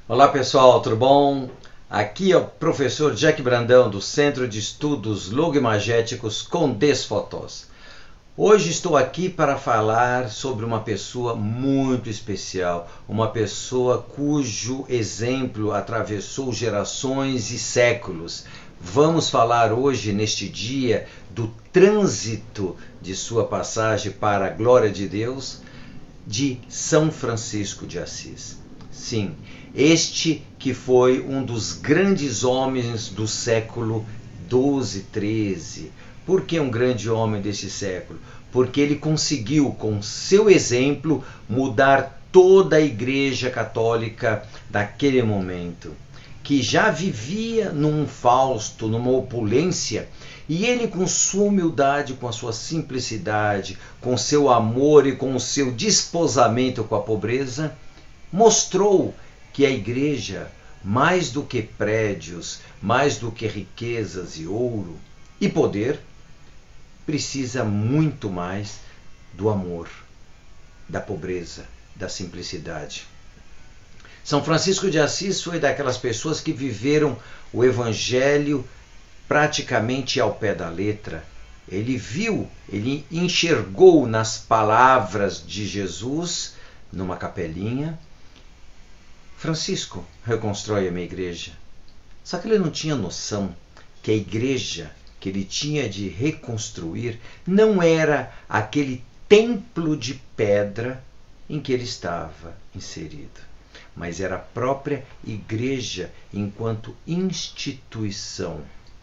Olá pessoal, tudo bom? Aqui é o professor Jack Brandão do Centro de Estudos Logimagéticos com Desfotós. Hoje estou aqui para falar sobre uma pessoa muito especial, uma pessoa cujo exemplo atravessou gerações e séculos. Vamos falar hoje, neste dia, do trânsito de sua passagem para a glória de Deus, de São Francisco de Assis. Sim, este que foi um dos grandes homens do século XII, XIII. Por que um grande homem desse século? Porque ele conseguiu, com seu exemplo, mudar toda a Igreja Católica daquele momento, que já vivia num fausto, numa opulência, e ele, com sua humildade, com a sua simplicidade, com seu amor e com o seu desposamento com a pobreza, mostrou que a igreja, mais do que prédios, mais do que riquezas e ouro e poder, precisa muito mais do amor, da pobreza, da simplicidade. São Francisco de Assis foi daquelas pessoas que viveram o Evangelho praticamente ao pé da letra. Ele viu, ele enxergou nas palavras de Jesus, numa capelinha: Francisco, reconstrói a minha igreja. Só que ele não tinha noção que a igreja que ele tinha de reconstruir não era aquele templo de pedra em que ele estava inserido, mas era a própria igreja enquanto instituição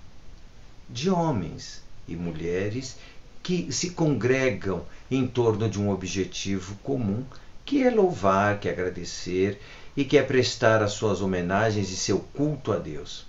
de homens e mulheres que se congregam em torno de um objetivo comum, que é louvar, que é agradecer e que é prestar as suas homenagens e seu culto a Deus.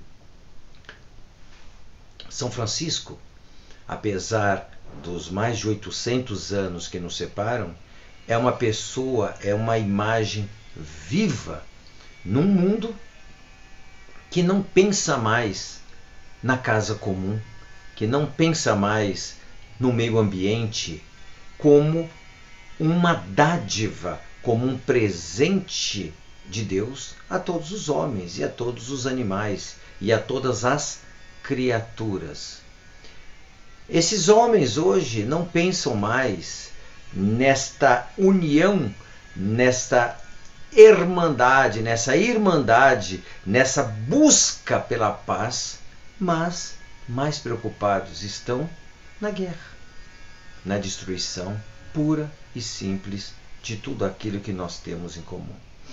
São Francisco, apesar dos mais de 800 anos que nos separam, é uma pessoa, é uma imagem viva num mundo que não pensa mais na casa comum, que não pensa mais no meio ambiente como uma dádiva, como um presente de Deus a todos os homens e a todos os animais e a todas as criaturas. Esses homens hoje não pensam mais nesta união, nesta irmandade, nessa busca pela paz, mas mais preocupados estão na guerra, na destruição pura e simples de tudo aquilo que nós temos em comum.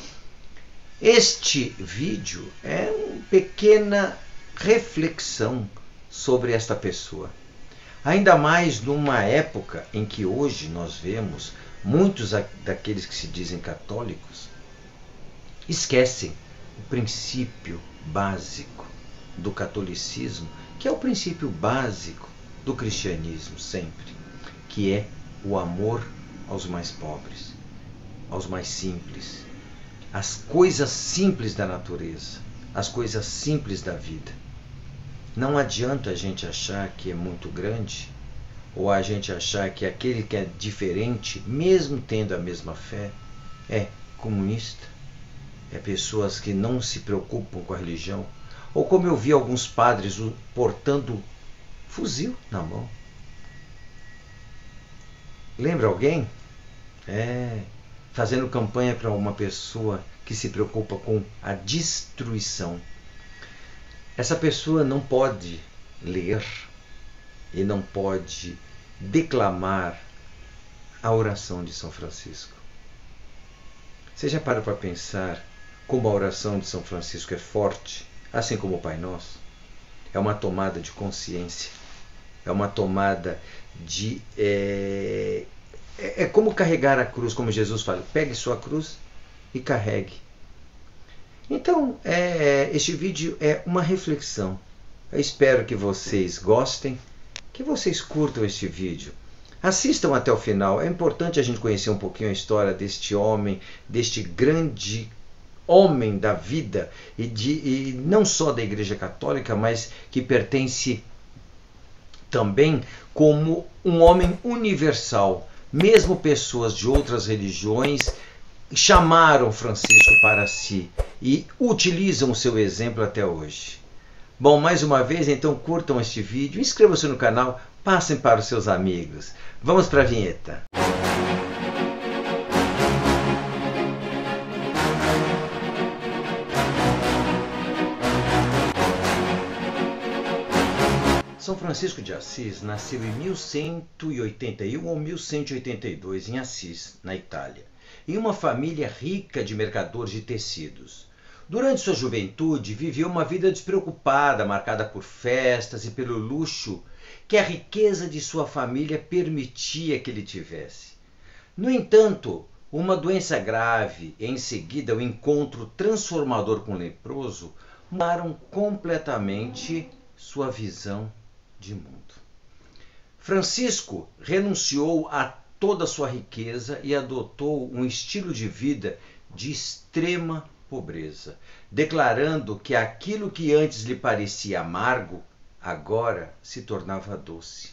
Este vídeo é uma pequena reflexão sobre esta pessoa. Ainda mais numa época em que hoje nós vemos muitos daqueles que se dizem católicos esquecem o princípio básico do catolicismo, que é o princípio básico do cristianismo sempre, que é o amor aos mais pobres, aos mais simples, as coisas simples da natureza, as coisas simples da vida. Não adianta a gente achar que é muito grande, ou a gente achar que aquele que é diferente, mesmo tendo a mesma fé, é comunista, é pessoas que não se preocupam com a religião, ou como eu vi alguns padres portando fuzil na mão. Lembra alguém? Fazendo campanha para uma pessoa que se preocupa com a destruição. Essa pessoa não pode ler e não pode declamar a oração de São Francisco. Você já parou para pensar como a oração de São Francisco é forte, assim como o Pai Nosso? É uma tomada de consciência, é uma tomada de... É como carregar a cruz, como Jesus fala: pegue sua cruz e carregue. Então, este vídeo é uma reflexão. Eu espero que vocês gostem, que vocês curtam este vídeo. Assistam até o final. É importante a gente conhecer um pouquinho a história deste homem, deste grande homem da vida, e não só da Igreja Católica, mas que pertence também como um homem universal. Mesmo pessoas de outras religiões chamaram Francisco para si e utilizam o seu exemplo até hoje. Bom, mais uma vez, então curtam este vídeo, inscrevam-se no canal, passem para os seus amigos. Vamos para a vinheta. São Francisco de Assis nasceu em 1181 ou 1182 em Assis, na Itália, em uma família rica de mercadores de tecidos. Durante sua juventude, viveu uma vida despreocupada, marcada por festas e pelo luxo que a riqueza de sua família permitia que ele tivesse. No entanto, uma doença grave e em seguida o encontro transformador com o leproso mudaram completamente sua visão de mundo. Francisco renunciou a toda a sua riqueza e adotou um estilo de vida de extrema pobreza, declarando que aquilo que antes lhe parecia amargo, agora se tornava doce.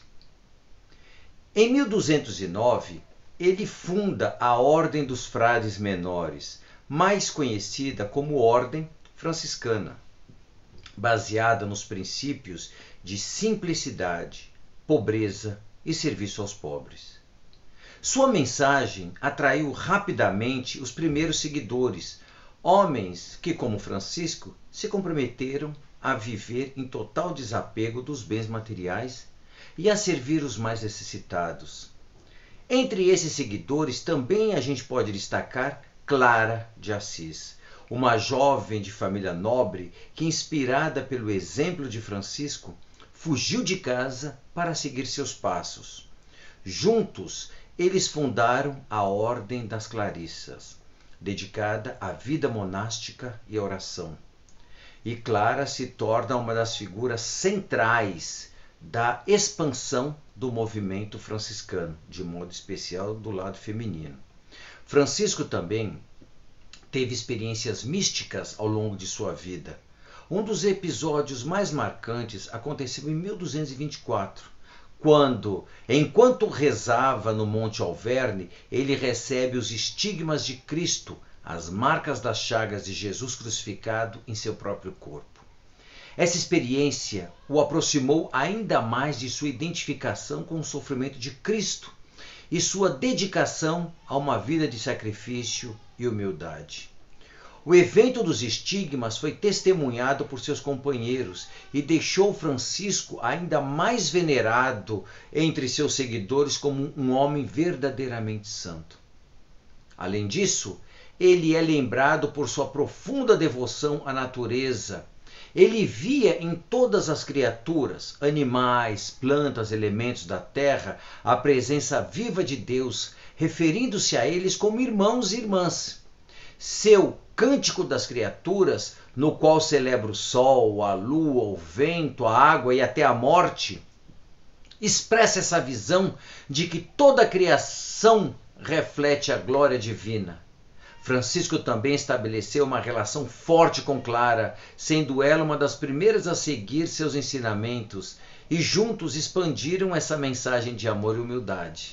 Em 1209, ele funda a Ordem dos Frades Menores, mais conhecida como Ordem Franciscana, baseada nos princípios de simplicidade, pobreza e serviço aos pobres. Sua mensagem atraiu rapidamente os primeiros seguidores, homens que, como Francisco, se comprometeram a viver em total desapego dos bens materiais e a servir os mais necessitados. Entre esses seguidores também a gente pode destacar Clara de Assis, uma jovem de família nobre que, inspirada pelo exemplo de Francisco, fugiu de casa para seguir seus passos. Juntos, eles fundaram a Ordem das Clarissas, dedicada à vida monástica e à oração. E Clara se torna uma das figuras centrais da expansão do movimento franciscano, de modo especial do lado feminino. Francisco também teve experiências místicas ao longo de sua vida. Um dos episódios mais marcantes aconteceu em 1224, quando, enquanto rezava no Monte Alverne, ele recebe os estigmas de Cristo, as marcas das chagas de Jesus crucificado em seu próprio corpo. Essa experiência o aproximou ainda mais de sua identificação com o sofrimento de Cristo e sua dedicação a uma vida de sacrifício e humildade. O evento dos estigmas foi testemunhado por seus companheiros e deixou Francisco ainda mais venerado entre seus seguidores como um homem verdadeiramente santo. Além disso, ele é lembrado por sua profunda devoção à natureza. Ele via em todas as criaturas, animais, plantas, elementos da terra, a presença viva de Deus, referindo-se a eles como irmãos e irmãs. Seu Cântico das Criaturas, no qual celebra o sol, a lua, o vento, a água e até a morte, expressa essa visão de que toda a criação reflete a glória divina. Francisco também estabeleceu uma relação forte com Clara, sendo ela uma das primeiras a seguir seus ensinamentos, e juntos expandiram essa mensagem de amor e humildade.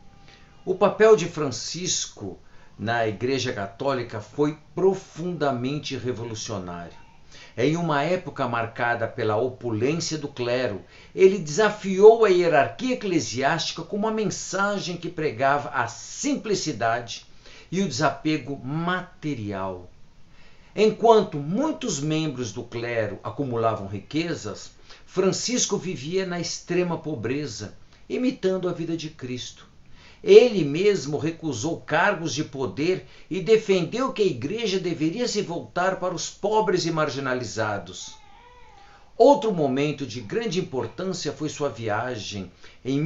O papel de Francisco na Igreja Católica foi profundamente revolucionário. Em uma época marcada pela opulência do clero, ele desafiou a hierarquia eclesiástica com uma mensagem que pregava a simplicidade e o desapego material. Enquanto muitos membros do clero acumulavam riquezas, Francisco vivia na extrema pobreza, imitando a vida de Cristo. Ele mesmo recusou cargos de poder e defendeu que a igreja deveria se voltar para os pobres e marginalizados. Outro momento de grande importância foi sua viagem em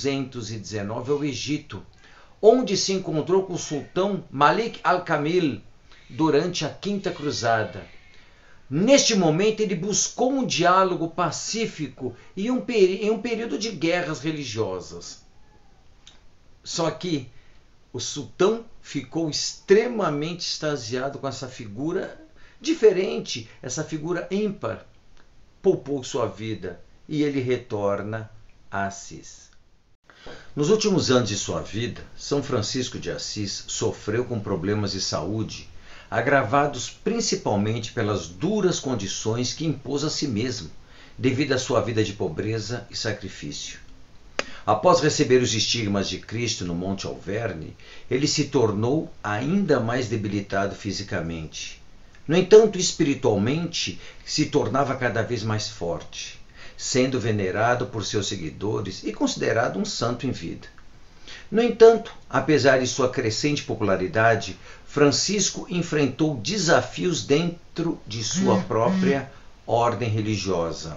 1219 ao Egito, onde se encontrou com o sultão Malik al-Kamil durante a Quinta Cruzada. Neste momento, ele buscou um diálogo pacífico em um período de guerras religiosas. Só que o sultão ficou extremamente extasiado com essa figura diferente, essa figura ímpar. Poupou sua vida e ele retorna a Assis. Nos últimos anos de sua vida, São Francisco de Assis sofreu com problemas de saúde, agravados principalmente pelas duras condições que impôs a si mesmo, devido à sua vida de pobreza e sacrifício. Após receber os estigmas de Cristo no Monte Alverne, ele se tornou ainda mais debilitado fisicamente. No entanto, espiritualmente, se tornava cada vez mais forte, sendo venerado por seus seguidores e considerado um santo em vida. No entanto, apesar de sua crescente popularidade, Francisco enfrentou desafios dentro de sua própria ordem religiosa.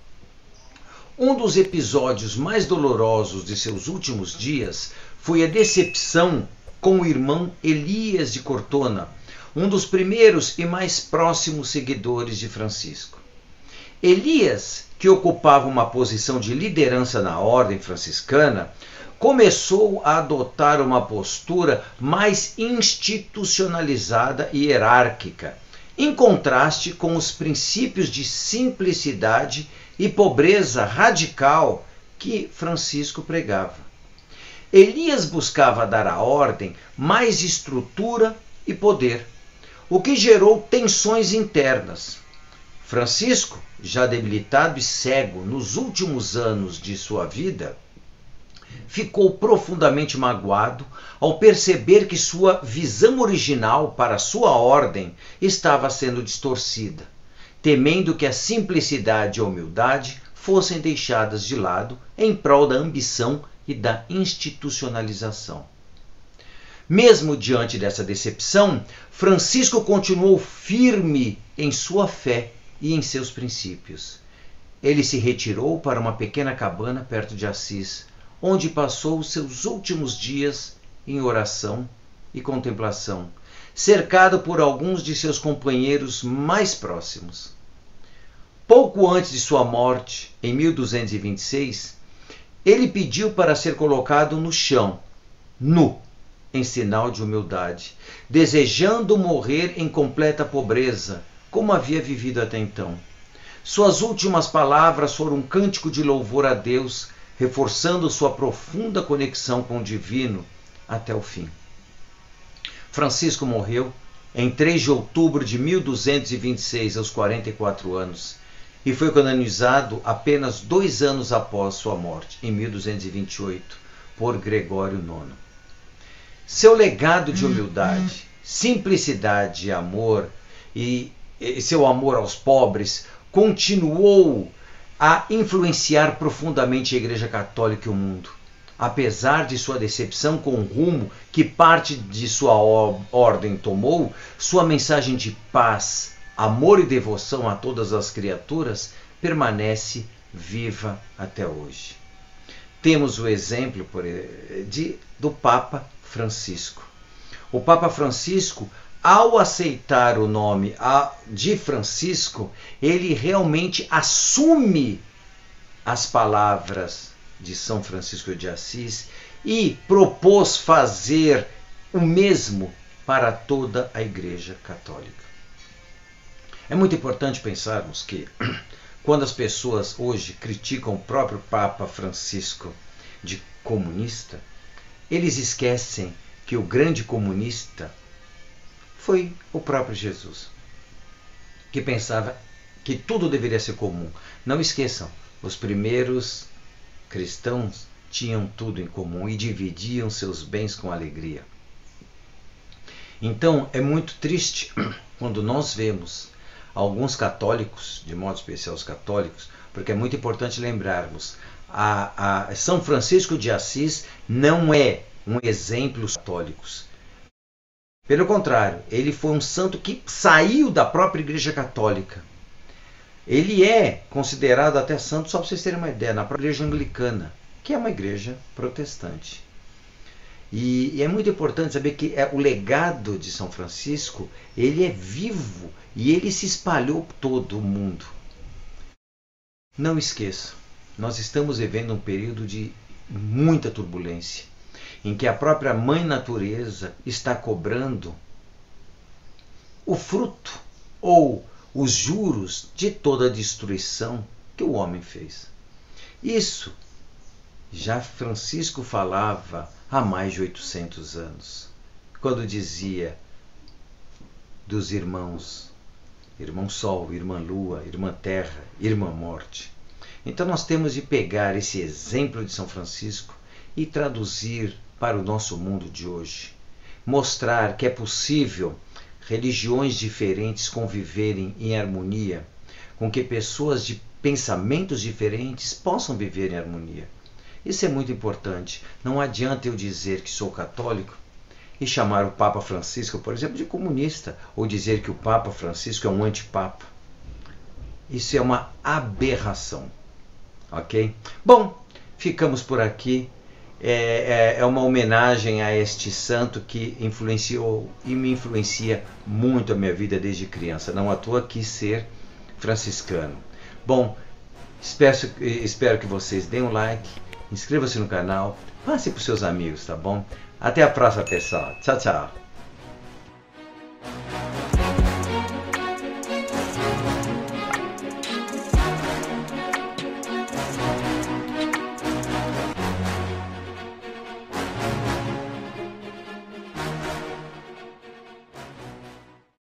Um dos episódios mais dolorosos de seus últimos dias foi a decepção com o irmão Elias de Cortona, um dos primeiros e mais próximos seguidores de Francisco. Elias, que ocupava uma posição de liderança na ordem franciscana, começou a adotar uma postura mais institucionalizada e hierárquica, em contraste com os princípios de simplicidade e pobreza radical que Francisco pregava. Elias buscava dar à ordem mais estrutura e poder, o que gerou tensões internas. Francisco, já debilitado e cego nos últimos anos de sua vida, ficou profundamente magoado ao perceber que sua visão original para sua ordem estava sendo distorcida, temendo que a simplicidade e a humildade fossem deixadas de lado em prol da ambição e da institucionalização. Mesmo diante dessa decepção, Francisco continuou firme em sua fé e em seus princípios. Ele se retirou para uma pequena cabana perto de Assis, onde passou os seus últimos dias em oração e contemplação, cercado por alguns de seus companheiros mais próximos. Pouco antes de sua morte, em 1226, ele pediu para ser colocado no chão, nu, em sinal de humildade, desejando morrer em completa pobreza, como havia vivido até então. Suas últimas palavras foram um cântico de louvor a Deus, reforçando sua profunda conexão com o divino até o fim. Francisco morreu em 3 de outubro de 1226, aos 44 anos, e foi canonizado apenas 2 anos após sua morte, em 1228, por Gregório IX. Seu legado de humildade, simplicidade e amor, e seu amor aos pobres, continuou a influenciar profundamente a Igreja Católica e o mundo. Apesar de sua decepção com o rumo que parte de sua ordem tomou, sua mensagem de paz, amor e devoção a todas as criaturas permanece viva até hoje. Temos o exemplo do Papa Francisco. O Papa Francisco, ao aceitar o nome de Francisco, ele realmente assume as palavras de São Francisco de Assis e propôs fazer o mesmo para toda a Igreja Católica. É muito importante pensarmos que, quando as pessoas hoje criticam o próprio Papa Francisco de comunista, eles esquecem que o grande comunista foi o próprio Jesus, que pensava que tudo deveria ser comum. Não esqueçam, os primeiros cristãos tinham tudo em comum e dividiam seus bens com alegria. Então, é muito triste quando nós vemos alguns católicos, de modo especial os católicos, porque é muito importante lembrarmos, São Francisco de Assis não é um exemplo dos católicos. Pelo contrário, ele foi um santo que saiu da própria Igreja Católica. Ele é considerado até santo, só para vocês terem uma ideia, na própria Igreja Anglicana, que é uma igreja protestante. E é muito importante saber que o legado de São Francisco, ele é vivo e ele se espalhou por todo o mundo. Não esqueçam, nós estamos vivendo um período de muita turbulência, em que a própria Mãe Natureza está cobrando o fruto ou os juros de toda a destruição que o homem fez. Isso já Francisco falava há mais de 800 anos, quando dizia: dos irmãos. Irmão Sol, Irmã Lua, Irmã Terra, Irmã Morte. Então nós temos de pegar esse exemplo de São Francisco e traduzir para o nosso mundo de hoje. Mostrar que é possível religiões diferentes conviverem em harmonia, com que pessoas de pensamentos diferentes possam viver em harmonia. Isso é muito importante. Não adianta eu dizer que sou católico e chamar o Papa Francisco, por exemplo, de comunista, ou dizer que o Papa Francisco é um antipapa. Isso é uma aberração. Ok? Bom, ficamos por aqui. É uma homenagem a este santo que influenciou e me influencia muito a minha vida desde criança. Não à toa quis ser franciscano. Bom, espero que vocês deem um like, inscrevam-se no canal, passe para os seus amigos, tá bom? Até a próxima, pessoal. Tchau, tchau.